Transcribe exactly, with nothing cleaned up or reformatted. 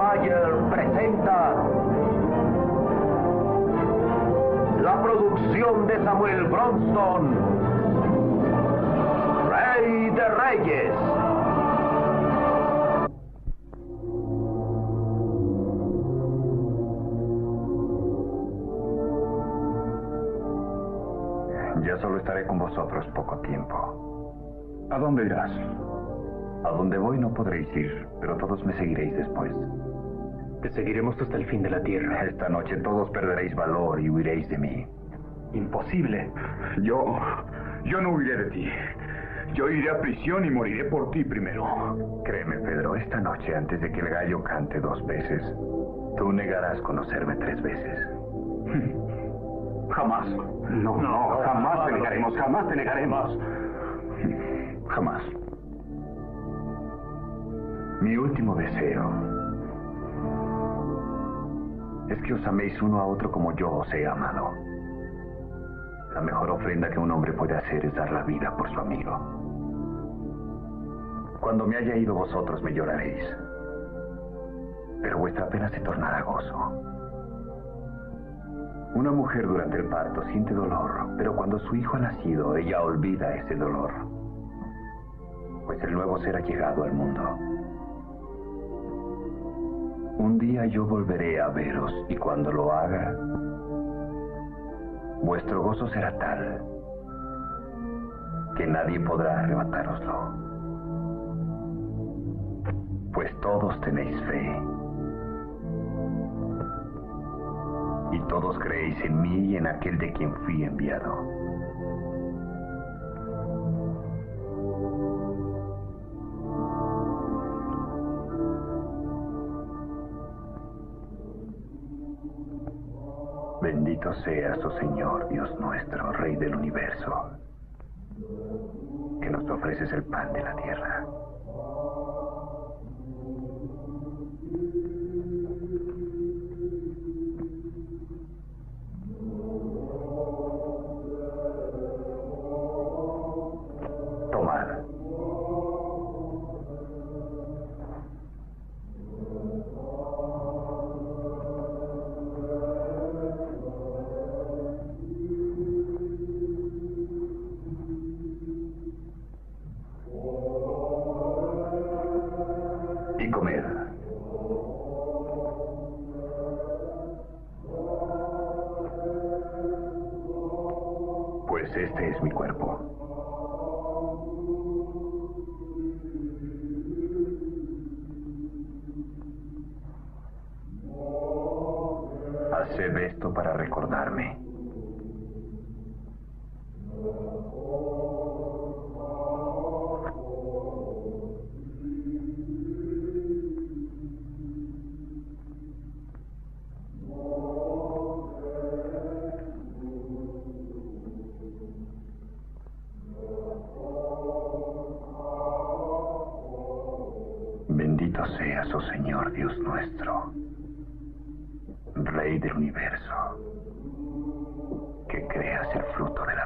Mayer presenta la producción de Samuel Bronston, Rey de Reyes. Ya solo estaré con vosotros poco tiempo. ¿A dónde irás? A donde voy no podréis ir, pero todos me seguiréis después. Te seguiremos hasta el fin de la tierra. Esta noche todos perderéis valor y huiréis de mí. Imposible. Yo... yo no huiré de ti. Yo iré a prisión y moriré por ti primero. Créeme, Pedro, esta noche, antes de que el gallo cante dos veces, tú negarás conocerme tres veces. Jamás. No, no, No, jamás jamás te negaremos, jamás te negaremos. Jamás. Mi último deseo es que os améis uno a otro como yo os he amado. La mejor ofrenda que un hombre puede hacer es dar la vida por su amigo. Cuando me haya ido vosotros me lloraréis, pero vuestra pena se tornará gozo. Una mujer durante el parto siente dolor, pero cuando su hijo ha nacido, ella olvida ese dolor, pues el nuevo ser ha llegado al mundo. Un día yo volveré a veros, y cuando lo haga, vuestro gozo será tal que nadie podrá arrebatároslo, pues todos tenéis fe. Y todos creéis en mí y en aquel de quien fui enviado. Bendito seas, oh Señor, Dios nuestro, Rey del universo, que nos ofreces el pan de la tierra. Y comed. Pues este es mi cuerpo. Haced esto para recordarme. Bendito seas, oh Señor, Dios nuestro, Rey del universo, que creas el fruto de la